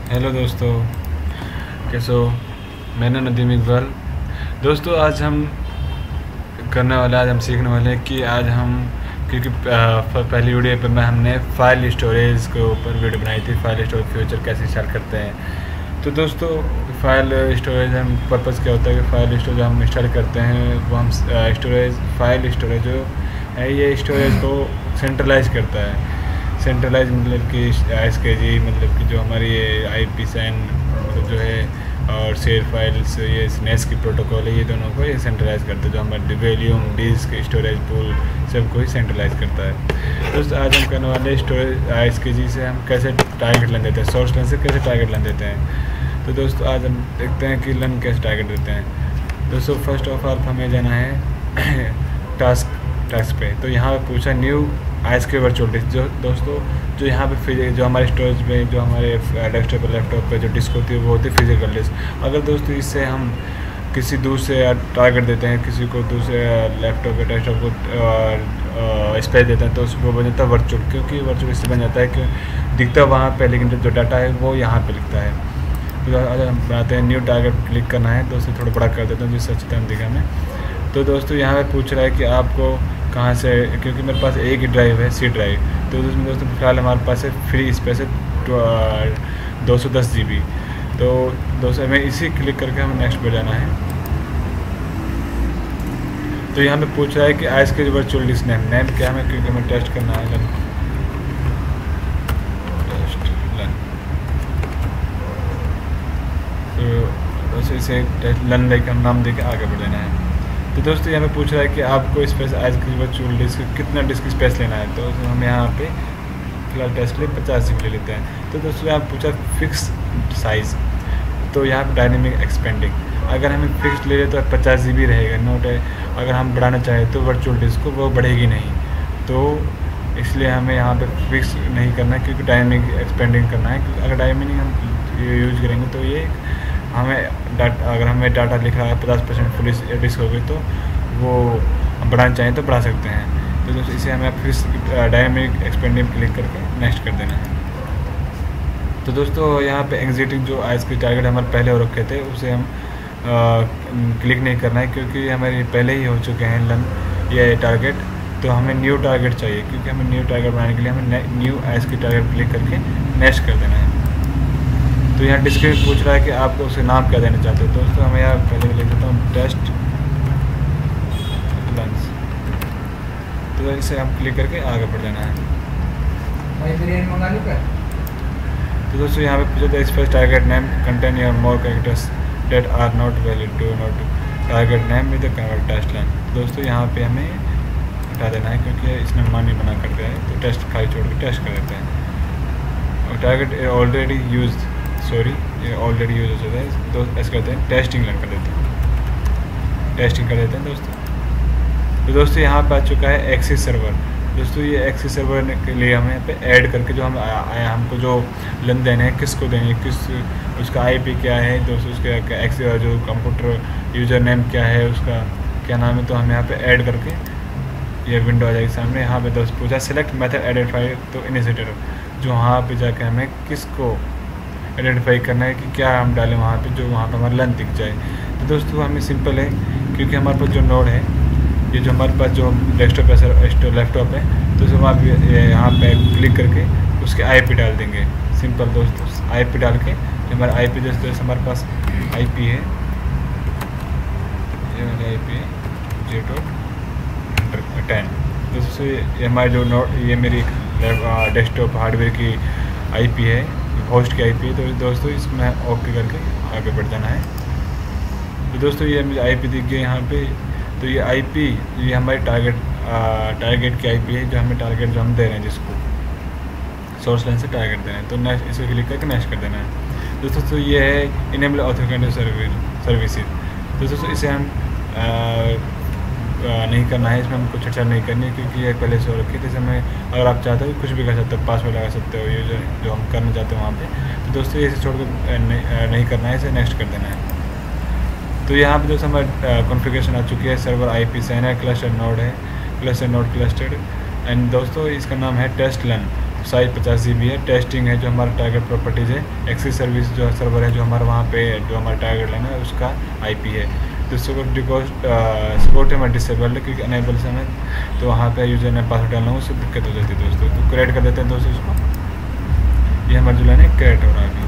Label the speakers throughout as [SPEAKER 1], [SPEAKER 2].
[SPEAKER 1] Hello दोस्तों, कैसे हो। मैंने नदीम इकबाल। दोस्तों आज हम सीखने वाले हैं कि आज हम क्योंकि पहली वीडियो पे हमने फाइल स्टोरेज के ऊपर वीडियो बनाई थी। फाइल स्टोरेज फ्यूचर कैसे इंस्टॉल करते हैं। तो दोस्तों फाइल स्टोरेज हम पर्पज़ क्या होता है कि फाइल स्टोरेज हम इंस्टॉल करते हैं वो हम फाइल स्टोरेज जो है ये स्टोरेज को सेंट्रलाइज करता है। सेंट्रलाइज मतलब कि iSCSi मतलब कि जो हमारी ये IP मतलब जो है और शेयर फाइल्स ये स्नेस की प्रोटोकॉल है, ये दोनों को ये सेंट्रलाइज करता है। जो हमारे वॉल्यूम डिस्क स्टोरेज पूल सबको ही सेंट्रलाइज करता है। दोस्तों आज हम करने वाले स्टोरेज iSCSi से हम कैसे टारगेट लाइन देते हैं, सोर्स लाइन से कैसे टारगेट लाइन देते हैं। तो दोस्तों आज हम देखते हैं कि लाइन कैसे टारगेट देते हैं। दोस्तों फर्स्ट ऑफ ऑल हमें जाना है टास्क पे। तो यहाँ पे पूछा न्यू iSCSi वर्चुअल डिस्क। जो दोस्तों जो यहाँ पे जो हमारे स्टोरेज में जो हमारे डेस्कटॉप पर लैपटॉप पे जो डिस्क होती है वो होती है फिजिकल डिस्क। अगर दोस्तों इससे हम किसी दूसरे टारगेट देते हैं, किसी को दूसरे लैपटॉप या डेस्कटॉप को स्पेस देते हैं तो उसको बन जाता है वर्चुअल, क्योंकि वर्चुअल इससे बन जाता है कि दिखता वहाँ पे लेकिन जो डाटा है वो यहाँ पे लिखता है। तो अगर हम बनाते हैं न्यू टारगेट क्लिक करना है तो उसे थोड़ा बड़ा कर देता हूँ जिससे अच्छी तरह दिखाने। तो दोस्तों यहाँ पे पूछ रहा है कि आपको कहाँ से, क्योंकि मेरे पास एक ही ड्राइव है C ड्राइव। तो उसमें दोस्तों फिलहाल हमारे पास है फ्री स्पेस है 210 GB। तो दोस्तों हमें इसी क्लिक करके हमें नेक्स्ट पे जाना है। तो यहाँ पे पूछ रहा है कि iSCSi वर्चुअल डिस्क नेम क्या है, क्योंकि हमें टेस्ट करना है तो दोस्तों इसे लन लेकर हम नाम देकर आगे बढ़ जाना है। तो दोस्तों यहाँ पे पूछ रहा है कि आपको स्पेस iSCSi वर्चुअल डिस्क कितना डिस्क स्पेस लेना है। तो हम यहाँ पे फिलहाल टेस्ट ले 50 GB ले लेते हैं। तो दोस्तों यहाँ पूछा फिक्स साइज़, तो यहाँ पे डायनेमिक एक्सपेंडिंग। अगर हमें फिक्स ले तो 50 GB रहेगा, नोट है। अगर हम बढ़ाना चाहें तो वर्चुअल डिस्क को वो बढ़ेगी नहीं, तो इसलिए हमें यहाँ पे फिक्स नहीं करना है, क्योंकि डायनेमिक एक्सपेंडिंग करना है। क्योंकि अगर डायनेमिक हम यूज़ करेंगे तो ये हमें अगर हमें डाटा लिख रहा है 50% फुल डिस्क हो गई तो वो हम बढ़ाना चाहें तो बढ़ा सकते हैं। तो दोस्तों इसे हमें फिक्स डायनेमिक एक्सपेंडिंग क्लिक करके नेक्स्ट कर देना है। तो दोस्तों यहाँ पे एग्जिटिंग जो iSCSi टारगेट हमारे पहले हो रखे थे उसे हम क्लिक नहीं करना है, क्योंकि हमारे पहले ही हो चुके हैं लन ये टारगेट। तो हमें न्यू टारगेट चाहिए, क्योंकि हमें न्यू टारगेट बनाने के लिए हमें न्यू iSCSi टारगेट क्लिक करके नेक्स्ट कर देना है। तो यहाँ डिस्क्रिप्शन पूछ रहा है कि आपको उसे नाम क्या देना चाहते हो। दोस्तों हमें यहाँ पहले लिख देता हूँ टेस्ट लंच। तो इसे हम क्लिक करके आगे बढ़ जाना है। तो दोस्तों यहाँ पे पूछा था space target name contain your more characters that are not valid to not target name with the convert test line. दोस्तों यहाँ पे हमें हटा देना है, क्योंकि इसने मान ही बना कर दिया है। तो टेस्ट खाली छोड़ के टेस्ट कर देते हैं। और टारगेट ऑलरेडी यूज ये ऑलरेडी यूज हो जाता है तो ऐसे करते हैं टेस्टिंग कर देते हैं, टेस्टिंग कर देते हैं दोस्तों। तो दोस्तों यहाँ पे आ चुका है एक्सिस सर्वर। दोस्तों ये एक्सिस सर्वर के लिए हमें यहाँ पे ऐड करके जो हम हमको जो लन देने हैं किसको देंगे, किस उसका IP क्या है दोस्तों, उसका एक्सिस जो कंप्यूटर यूज़र नेम क्या है, उसका क्या नाम है। तो हम यहाँ पे ऐड करके ये विंडो आ जाएगी सामने। यहाँ पे दोस्त पूछा select method identify to initiator, जो वहाँ पे जाके हमें किसको आइडेंटिफाई करना है कि क्या हम डालें वहाँ पे जो वहाँ पे हमारा लन दिख जाए। तो दोस्तों हमें सिंपल है, क्योंकि हमारे पास जो नोड है ये जो हमारे पास जो डेस्कटॉप है लैपटॉप है, तो उसे वहाँ पे यहाँ पे क्लिक करके उसके IP डाल देंगे। सिंपल दोस्तों IP डाल के जो हमारा IP दोस्तों हमारे पास IP है, ये वाला IP है J.10। दोस्तों ये हमारे जो नोड ये मेरी डेस्कटॉप हार्डवेयर की IP है, होस्ट की IP है। तो दोस्तों इसमें ओके करके आगे बढ़ जाना है। तो दोस्तों ये मुझे IP दिख गया यहाँ पे। तो ये IP ये हमारी टारगेट की IP है, जो हमें टारगेट जो हम दे रहे हैं जिसको सोर्स लाइन से टारगेट दे रहे हैं। तो नेक्स्ट इसे क्लिक करके नेक्स्ट कर देना है। दोस्तों तो ये है इनेबल ऑथेंटिकेशन सर्विसेज। तो दोस्तों इसे हम नहीं करना है, इसमें हमको चर्चा नहीं करनी, क्योंकि ये पहले से हो रखी है। जैसे मैं अगर आप चाहते हो कुछ भी कर सकते हो, पासवर्ड लगा सकते हो यूजर जो हम करना चाहते हो वहाँ पे। तो दोस्तों इसे छोड़ कर नहीं करना है, इसे नेक्स्ट कर देना है। तो यहाँ पे दोस्तों हमारी कॉन्फ़िगरेशन आ चुकी है। सर्वर IP सेन है, क्लस्टर नोड है, क्लस्टर नोड क्लस्टर्ड। एंड दोस्तों इसका नाम है टेस्ट लन। साइज 50 GB है। टेस्टिंग है जो हमारा टारगेट प्रॉपर्टीज़ है। एक्सेस सर्विस जो सर्वर है जो हमारा वहाँ पे जो हमारा टारगेट लाइन है उसका IP है। तो सपोर्ट हमारा डिसेबल्ड है क्योंकि अनेबल से हमें तो वहाँ पे यूजर ने पासवर्ड डालना हो उससे दिक्कत हो जाती है दोस्तों। तो क्रिएट कर देते हैं दोस्तों इसको। ये हमारा जो लाइन है क्रिएट हो रहा है अभी।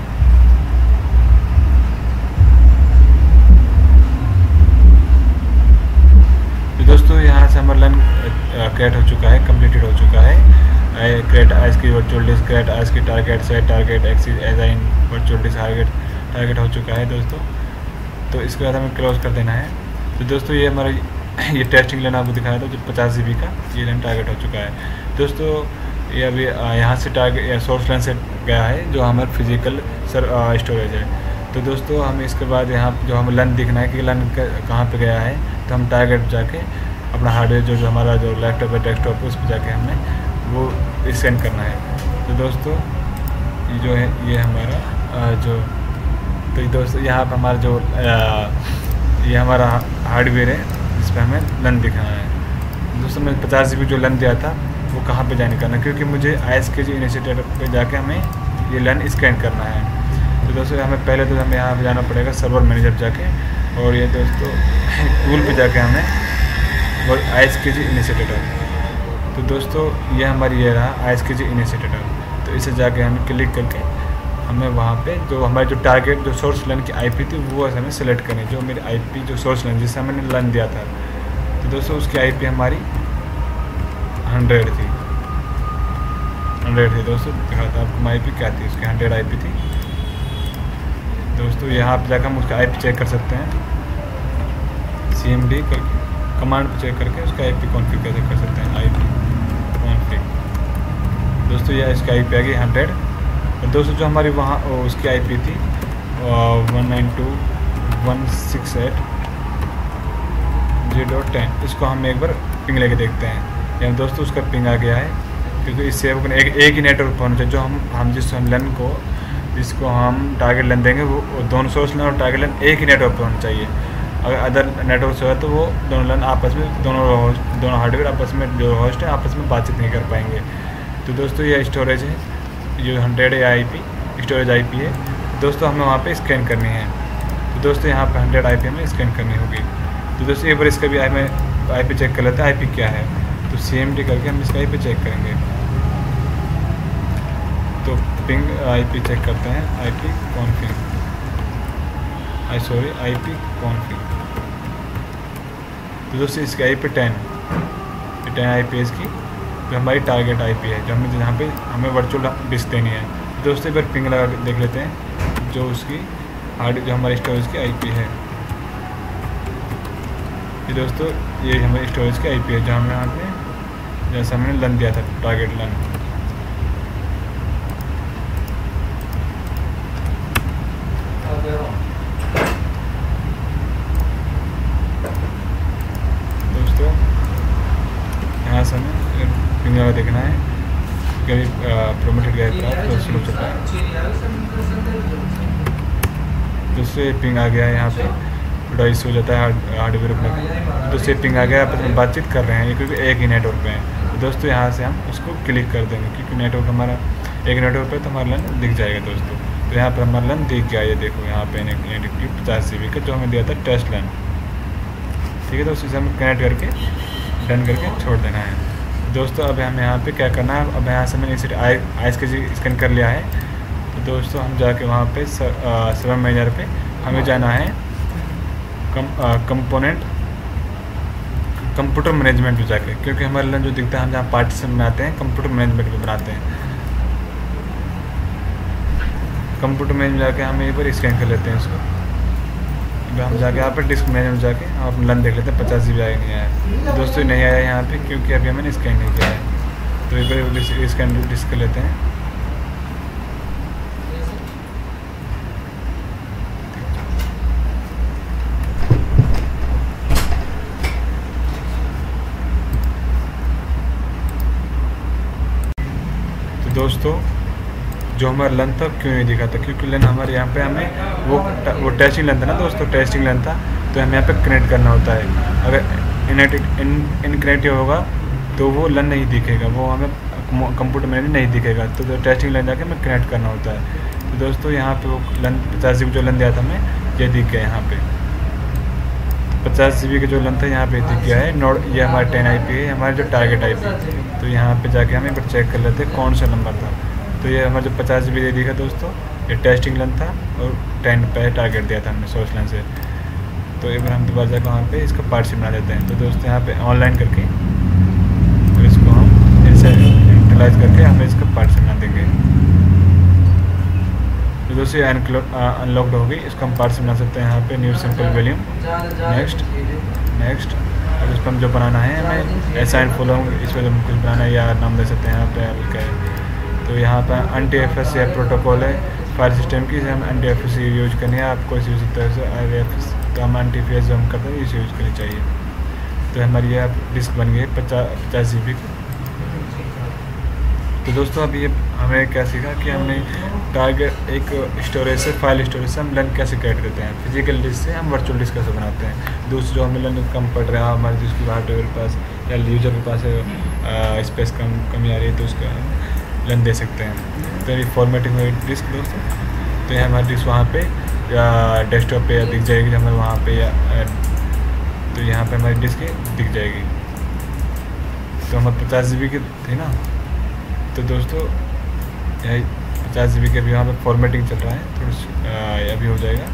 [SPEAKER 1] दोस्तों यहाँ से हमारा लाइन क्रिएट हो चुका है, कंप्लीटेड हो चुका है। क्रिएट आज की वर्चुअल डिस्क, क्रिएट आज की target, set target, access assign virtual disk target हो चुका है दोस्तों। तो इसके बाद हमें क्लोज कर देना है। तो दोस्तों ये हमारा ये टेस्टिंग लाइन आपको दिखाया था जो 50 GB का ये लाइन टारगेट हो चुका है दोस्तों। ये अभी यहाँ से टारगेट सोर्स लाइन से गया है जो हमारा फिजिकल स्टोरेज है। तो दोस्तों हम इसके बाद यहाँ जो हमें लाइन दिखना है कि लाइन कहाँ पे गया है, तो हम टारगेट जाके अपना हार्डवेयर जो हमारा जो लैपटॉप है डेस्कटॉप है उस पर जाके हमें वो स्कैन करना है। तो दोस्तों ये जो है ये हमारा जो तो दोस्तों यहाँ पर हमारा जो ये हमारा हार्डवेयर है जिस पर हमें लन दिखाना है। दोस्तों मैं 50 GB जो लन दिया था वो कहाँ पे जाने करना है क्योंकि मुझे iSCSi इनिशिएटर पे जाके हमें ये लन स्कैन करना है। तो दोस्तों हमें पहले तो हमें यहाँ पे जाना पड़ेगा सर्वर मैनेजर जाके, और ये दोस्तों टूल पे जाके हमें वो iSCSi इनिशिएटर। तो दोस्तों ये हमारी ये रहा iSCSi इनिशिएटर। तो इसे जाके हम क्लिक करके हमें वहाँ पे जो हमारे जो टारगेट जो सोर्स लाइन की IP थी वो हमें सेलेक्ट करनी, जो मेरी IP जो सोर्स लाइन जिससे मैंने लाइन दिया था। तो दोस्तों उसकी IP हमारी 100 थी दोस्तों। दिखा था आपको IP क्या थी, उसकी 100 IP थी दोस्तों। यहाँ पर जाकर हम उसका IP चेक कर सकते हैं, CMD करके कमांड पर चेक करके उसका IP कॉन्फ़िगर कैसे कर सकते हैं। IP कॉन्फ़िग दोस्तों यह इसका IP आ गई 100। और दोस्तों जो हमारी वहाँ उसकी IP थी 192.168.0.10, इसको हम एक बार पिंग लेके देखते हैं। यहाँ दोस्तों उसका पिंग आ गया है क्योंकि इससे एक ही नेटवर्क होना चाहिए जो हम जिस लन को जिसको हम टारगेट लाइन देंगे वो दोनों सोर्स लाइन और टारगेट लाइन एक ही नेटवर्क पर होना चाहिए। अगर अदर नेटवर्क से है तो वो दोनों लाइन आपस में दोनों हार्डवेयर आपस में जो होस्ट है आपस में बातचीत नहीं कर पाएंगे। तो दोस्तों ये स्टोरेज है, ये 100 या IP स्टोरेज IP है दोस्तों, हमें वहाँ पे स्कैन करनी है। तो दोस्तों यहाँ पे 100 IP हमें स्कैन करनी होगी। तो दोस्तों एक बार इसका भी IP चेक कर लेते हैं IP क्या है। तो CMD करके हम इसका IP चेक करेंगे। तो पिंग IP चेक करते हैं, IP कॉन्फ़िग IP कॉन्फ़िग। तो दोस्तों इसकी IP 10 IP है इसकी, जो हमारी टारगेट IP है जो हमें जहाँ पे हमें वर्चुअल डिस्क देनी है। दोस्तों एक बार पिंग लगा के देख लेते हैं जो उसकी हार्ड जो हमारी स्टोरेज की IP है। ये दोस्तों ये हमारी स्टोरेज की IP है जो हमें यहाँ पे जैसा हमने लन दिया था टारगेट लन। दोस्तों यहाँ से हमें पिंग लगा देखना है कभी प्रोमोटेड गया था तो स्लो चलता है। दूसरे पिंग आ गया है यहाँ पे थोड़ा इशू हो जाता है हार्डवेयर में। दूसरे पिंग आ गया आपस में बातचीत कर रहे हैं क्योंकि एक ही नेटवर्क पे है। तो दोस्तों यहाँ से हम उसको क्लिक कर देंगे क्योंकि नेटवर्क हमारा एक नेटवर्क पे तो हमारा लाइन दिख जाएगा दोस्तों। तो यहाँ पर हमारा लाइन दिख गया, ये देखो यहाँ पे 50 GB का जो हमें दिया था टेस्ट लाइन। ठीक है दोस्तों, इसे हमें कनेक्ट करके डन करके छोड़ देना है। दोस्तों अब हमें यहाँ पे क्या करना है, अब यहाँ से मैंने iSCSi स्कैन कर लिया है। तो दोस्तों हम जाके वहाँ पे सर्वर मैनेजर पे हमें जाना है कंप्यूटर मैनेजमेंट में जाके, क्योंकि हमारे लाइन जो दिखता है हम जहाँ पार्टीशन में आते हैं कंप्यूटर मैनेजमेंट में बनाते हैं। कंप्यूटर मैनेजमेंट जाके हम एक बार स्कैन कर लेते हैं इसको। हम जाके यहाँ पर डिस्क मैनेजमेंट जाके हम अपना लन देख लेते हैं 50 GB आया नहीं आया। दोस्तों नहीं आया यहाँ पे क्योंकि अभी मैंने स्कैन नहीं किया है। तो एक बार स्कैन डिस्क कर लेते हैं। तो दोस्तों जो हमारा लन था क्यों नहीं दिखा था, क्योंकि लन हमारे यहाँ पे हमें वो टेस्टिंग लन था ना दोस्तों, टेस्टिंग लन था तो हमें यहाँ पे कनेक्ट करना होता है। अगर इनकनेक्टिव होगा तो वो लन नहीं दिखेगा, वो हमें कंप्यूटर में नहीं दिखेगा, तो टेस्टिंग लेन जाके हमें कनेक्ट करना होता है। तो दोस्तों यहाँ पे वो 50 GB जो लेन दिया था हमें, ये दिख गया यहाँ पे। 50 GB का जो लेंथ है यहाँ पे दिख गया है। नोड ये हमारा 10 IP है, हमारा जो टारगेट IP। तो यहाँ पे जाके हम एक बार चेक कर लेते हैं कौन सा नंबर था। तो ये हमारा जो 50 GB दे दिया दोस्तों, ये टेस्टिंग लेंथ था और 10 पे टारगेट दिया था हमने सोर्स लेंथ से। तो एक बार हम दोबारा जाकर वहाँ पे इसका पार्ट बना देते हैं। तो दोस्तों यहाँ पे ऑनलाइन करके तो इसको हम इनसे यूटिलाइज करके हमें इसका पार्ट बना देंगे। तो दोस्तों ये अनलॉक्ड होगी, इसको हम पार्ट बना सकते हैं। यहाँ पे न्यू सिंपल वॉल्यूम, नेक्स्ट और इस पर हम जो बनाना है हमें असाइन फॉलोइंग, इस पर हम कुछ बनाना है या नाम दे सकते हैं यहाँ पे क्या है। तो यहाँ पर anti-FS या प्रोटोकॉल है फाइल सिस्टम की, हम anti-FS यूज करनी है। आपको इस यूज IFS, तो हम anti-FS जो हम करते हैं इसे यूज करनी चाहिए। तो हमारी ये डिस्क बन गई 50 GB की। तो दोस्तों अभी ये हमें क्या सीखा कि हमने टारगेट एक स्टोरेज से, फाइल स्टोरेज से हम लेन कैसे क्रिएट करते हैं, फिजिकल डिस्क से हम वर्चुअल डिस्क कैसे बनाते हैं। दूसरी जो हमें लेन कम पड़ रहा है हमारे डिस्क हार्डवेयर के पास या यूजर के पास स्पेस कमी आ रही है, तो उसका लेन दे सकते हैं। तो ये फॉर्मेटिंग हुई डिस्क दोस्तों। तो ये हमारी डिस्क वहाँ पे या डेस्कटॉप पे या दिख जाएगी हमें वहाँ पे, या तो यहाँ पे हमारी डिस्क दिख जाएगी। तो हमारे 50 GB की थी ना, तो दोस्तों यही 50 GB के अभी यहाँ पे फॉर्मेटिंग चल रहा है, थोड़ी अभी हो जाएगा।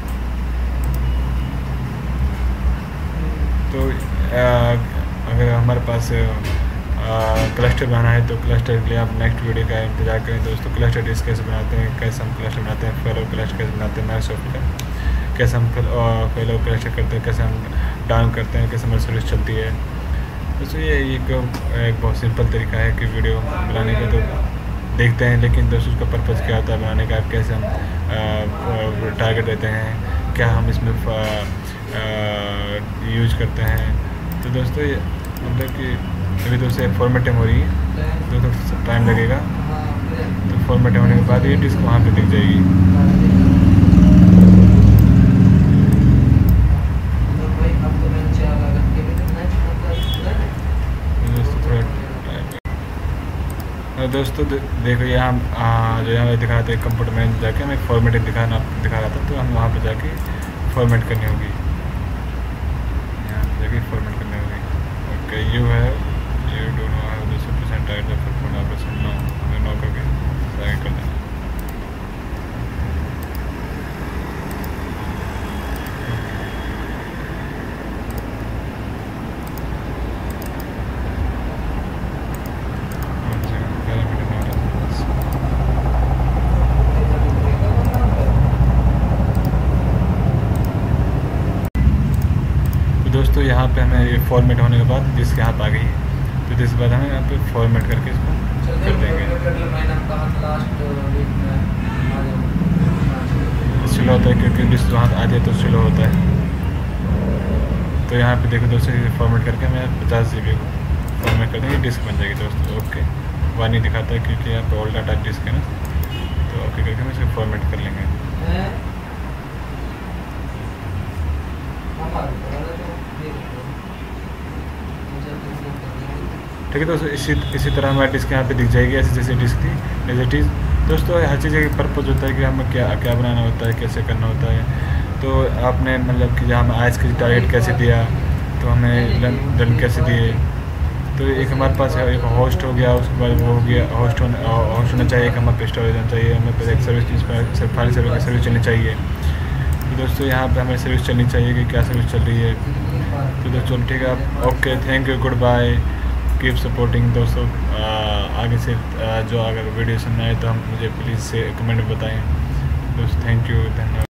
[SPEAKER 1] तो अगर हमारे पास क्लस्टर बनाना है तो क्लस्टर के लिए आप नेक्स्ट वीडियो का इंतजार करें दोस्तों। क्लस्टर डिस्क कैसे बनाते हैं, कैसे हम क्लस्टर बनाते हैं, फेलो क्लस्टर कैसे बनाते हैं माइक्रोसॉफ्ट का, कैसे हम फेलो क्लस्टर करते हैं, कैसे हम डाउन करते हैं, कैसे हमारी सर्विस चलती है। दोस्तों ये एक बहुत सिंपल तरीका है कि वीडियो बनाने का, तो देखते हैं। लेकिन दोस्तों उसका पर्पज़ क्या होता है बनाने का, कैसे हम टारगेट देते हैं, क्या हम इसमें यूज करते हैं। तो दोस्तों ये मतलब कि अभी दोस्तों फॉर्मेटिंग हो रही है, तो थोड़ा टाइम लगेगा। तो फॉर्मेटिंग होने के बाद ये डिस्क वहाँ पे दिख जाएगी। दोस्तों देखो यहाँ जो यहाँ दिखा रहा था कंप्यूटर में जाके हमें फॉर्मेटिंग दिखा रहा था, तो हम वहाँ पे जाके फॉर्मेट करनी होगी, यहाँ पे जाके फॉर्मेट करनी होगी। Okay you don't no have this % tight the for operation no करके आगे कर देना। दोस्तों यहाँ पे हमें ये फॉर्मेट होने के बाद डिस्क यहाँ पे आ गई है, तो जिसके बाद हमें यहाँ पे फॉर्मेट करके इसको कर देंगे। स्लो होता है क्योंकि डिस्क वहाँ आ जाए तो स्लो होता है। तो यहाँ पे देखो दोस्तों फॉर्मेट करके हमें 50 GB को फॉर्मेट कर देंगे, डिस्क बन जाएगी दोस्तों। ओके वहाँ नहीं दिखाता है क्योंकि यहाँ पे ओल्ड डाटा डिस्क है ना, तो ओके करके हम इसको फॉर्मेट कर लेंगे। ठीक है दोस्तों, इसी तरह हमारी डिस्क यहाँ पे दिख जाएगी, ऐसी जैसे डिस्क थी नेगेटिव। दोस्तों हर चीज़ का पर्पज़ होता है कि हमें क्या बनाना होता है, कैसे करना होता है। तो आपने मतलब कि जहाँ हमें iSCSi टारगेट कैसे दिया, तो हमें रन कैसे दिए। तो एक हमारे पास है, एक होस्ट हो गया, उसके बाद वो हो गया होस्ट होना चाहिए, एक हमारे पे स्टोरेज होना चाहिए, हमें पे एक सर्विस फाइल सर्वर की सर्विस चलनी चाहिए। तो दोस्तों यहाँ पे हमें सर्विस चलनी चाहिए कि क्या सर्विस चल रही है। तो दोस्तों ठीक है, okay thank you, goodbye, keep supporting दोस्तों। आगे से जो अगर वीडियो सुनना है तो हम मुझे प्लीज़ से कमेंट में बताएं दोस्तों। थैंक यू, धन्यवाद।